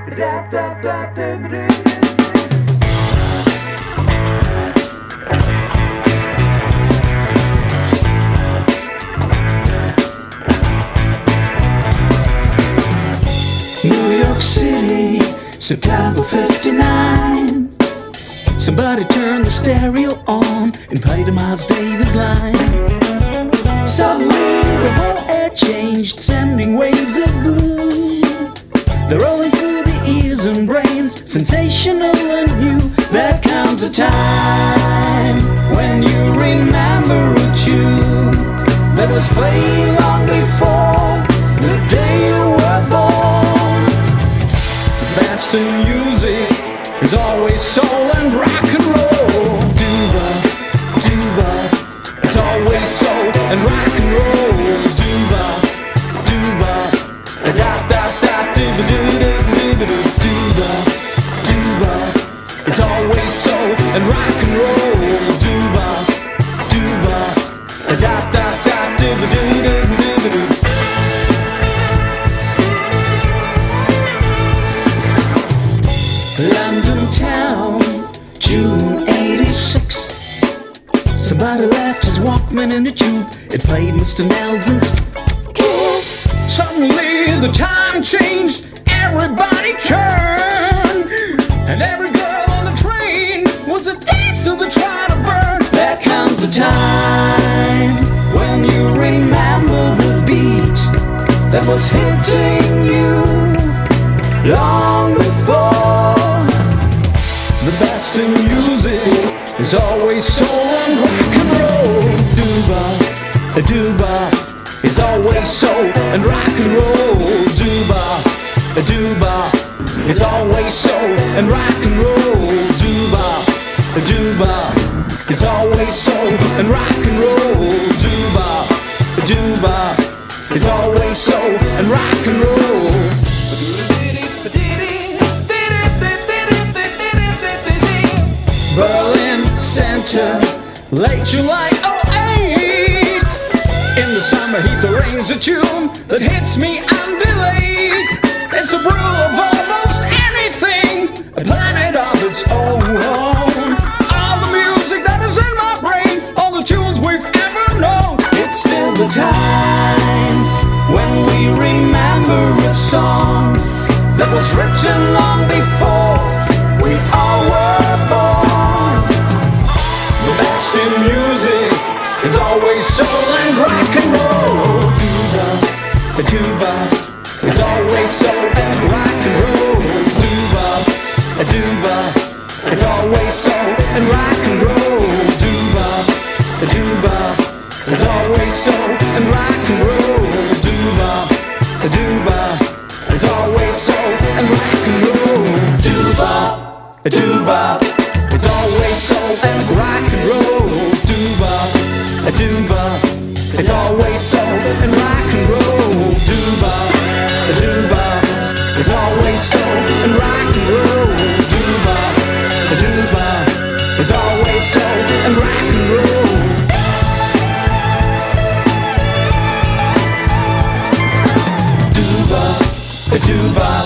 New York City, September '59. Somebody turned the stereo on and played a Miles Davis line. Suddenly the whole air changed, sending waves of blue. They're rolling through the ears and brains, sensational and new. There comes a time when you remember a tune that was played long before the day you were born. The best in music is always soul and rock and roll. Doo-ba, doo-ba, it's always soul and rock and roll. Doo-ba, doo-ba, da-da-da, doo-ba-doo-doo-doo-ba-doo. Doo-ba, doo-ba, it's always soul and rock and roll. Doo-ba, doo-ba, da-da-da, doo-ba-doo-doo-doo-ba-doo. London town, June '86. Somebody left his Walkman in the tube. It played Mr. Nelson's Kiss. Suddenly the time changed. Everybody turned, and every girl on the train was a dancer that tried to burn. There comes a time when you remember the beat that was hitting you long before. The best in music is always soul and rock and roll. Doo-ba, doo-ba, it's always soul and rock and roll. Doo-ba, doo-ba, it's always soul and rock and roll. Doo-ba, doo-ba, it's always soul and rock and roll. Doo-ba, doo-ba, it's always soul and rock and roll. Berlin Center, late July '08. In the summer heat there rains a tune that hits me undelayed. It's a brew of almost anything, a planet of its own. All the music that is in my brain, all the tunes we've ever known. It's still the time when we remember a song that was written long before we all were born. The best in music is always soul and rock and roll. Doo-ba, doo-ba, it's always soul and rock and roll. Doo-ba, doo-ba, it's always soul and rock and roll. Doo-ba, doo-ba, it's always soul and rock and roll. Doo-ba, doo-ba, it's always soul and rock and roll. Doo-ba, doo-ba, it's always soul and rock and roll. Doo-ba, doo-ba, it's always soul and rock and roll. Doo-ba, doo-ba, it's always soul and rock and roll. Doo-ba, doo-ba, it's always soul and rock and roll. Doo-ba, doo-ba.